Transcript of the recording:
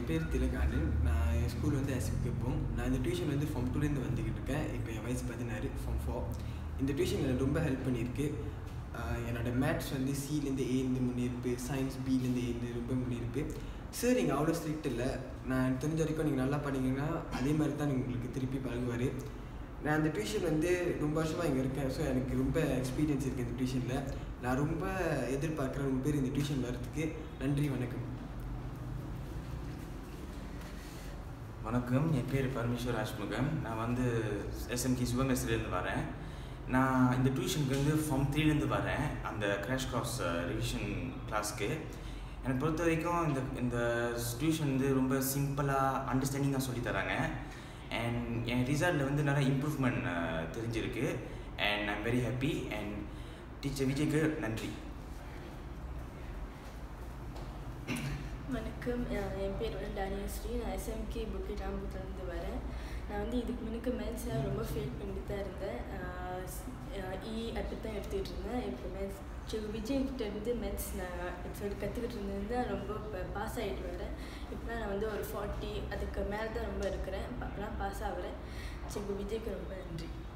பேர் திலகானன். நான் என் ஸ்கூல் வந்து எஸ்எம்கேப்போம். நான் இந்த டியூஷன் வந்து ஃபார்ம் 2லேருந்து வந்துக்கிட்டு இருக்கேன். இப்போ என் வயசு 16, ஃபார்ம் 4. இந்த டியூஷன் எனக்கு ரொம்ப ஹெல்ப் பண்ணியிருக்கு. என்னோடய மேத்ஸ் வந்து சிலேருந்து ஏருந்து முன்னேறிப்பு, சயின்ஸ் பிலேருந்து ஏருந்து ரொம்ப முன்னேறிப்பு. சார் நீங்கள் அவ்வளோ ஸ்ட்ரிக்ட் இல்லை. நான் தெரிஞ்ச வரைக்கும் நீங்கள் நல்லா படிங்கன்னா அதே மாதிரி தான் உங்களுக்கு திருப்பி பழகுவார். நான் அந்த டியூஷன் வந்து ரொம்ப வருஷமாக இங்கே இருக்கேன். ஸோ எனக்கு ரொம்ப எக்ஸ்பீரியன்ஸ் இருக்குது இந்த டியூஷனில். நான் ரொம்ப எதிர்பார்க்குறேன் உங்கள் பேர் இந்த டியூஷன் வரதுக்கு. நன்றி, வணக்கம். வணக்கம், என் பேர் பரமேஸ்வர் ராஜ்முகம். நான் வந்து எஸ்எம்கே சுபமெஸ்லேருந்து வரேன். நான் இந்த டியூஷனுக்கு வந்து ஃபார்ம் 3லேருந்து வரேன், அந்த கிராஷ் கோர்ஸ் ரிவிஷன் கிளாஸ்க்கு. எனக்கு பொறுத்த வரைக்கும் இந்த டியூஷன் வந்து ரொம்ப சிம்பிளாக அண்டர்ஸ்டாண்டிங்காக சொல்லித்தராங்க. அண்ட் என் ரிசல்ட்டில் வந்து நிறைய இம்ப்ரூவ்மெண்ட் தெரிஞ்சிருக்கு. And I am very happy. And teacher விஜய்க்கு நன்றி. வணக்கம், என் பேர் வந்து தானியஸ்ரீ. நான் எஸ்எம்கே புக்கெட் ஆம்பூர்லேருந்து வரேன். நான் வந்து இதுக்கு முன்னுக்கு மேத்ஸில் ரொம்ப ஃபீல் பண்ணிட்டு தான் இருந்தேன். அப்படி தான் எடுத்துக்கிட்டு இருந்தேன். இப்போ மேத்ஸ் விஜய்கிட்டேருந்து மேத்ஸ் நான் சொல்லி கற்றுக்கிட்டு இருந்தது ரொம்ப பாஸ் ஆகிட்டு வரேன். இப்போலாம் நான் வந்து ஒரு 40 அதுக்கு மேலே தான் ரொம்ப இருக்கிறேன். அப்போலாம் பாஸ் ஆகிறேன். விஜய்க்கு ரொம்ப நன்றி.